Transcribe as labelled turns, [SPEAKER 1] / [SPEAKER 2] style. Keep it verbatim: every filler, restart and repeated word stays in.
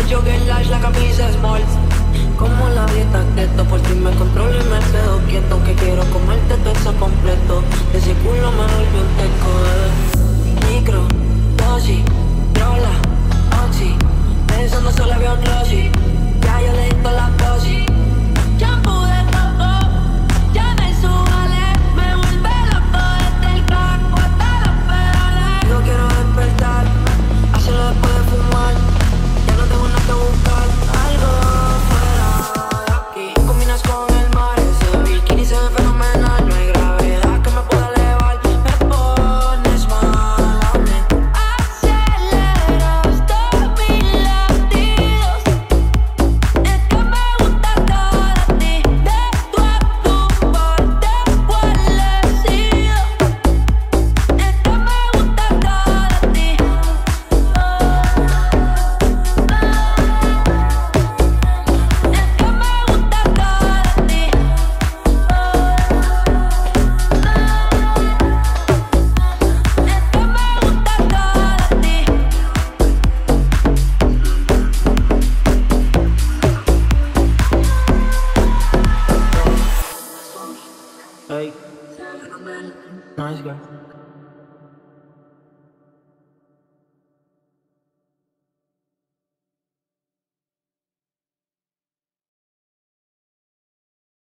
[SPEAKER 1] jogger large, la camisa small. Como la dieta keto, por ti me controlo y me quedo quieto. Que quiero comerte todo eso completo. De ese culo me volvió un teco, eh. Micro, dosis, trola, oxi. Pensando solo había un rosy. Ya yo le di toda la dosis. Shampoo de coco, ya me subale. Me vuelve loco desde el caco hasta los pedales. Yo quiero despertar, hacerlo después de fumar. Ya no tengo nada que buscar, algo fuera de aquí. Combinas con el mar, ese bikini se ve fenomenal. No hay gravedad que me pueda elevar. Me pones mal a mí. Aceleras todos mis latidos. Es que me gusta todo de ti. De tú a tú, por desguarnecido. Es que me gusta todo de ti. Hey, nice guy.